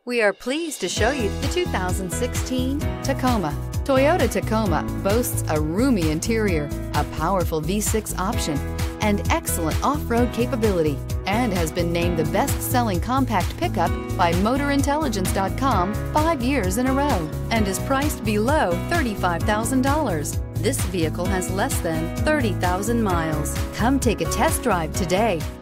We are pleased to show you the 2016 Tacoma. Toyota Tacoma boasts a roomy interior, a powerful V6 option, and excellent off-road capability, and has been named the best-selling compact pickup by MotorIntelligence.com 5 years in a row, and is priced below $35,000. This vehicle has less than 30,000 miles. Come take a test drive today.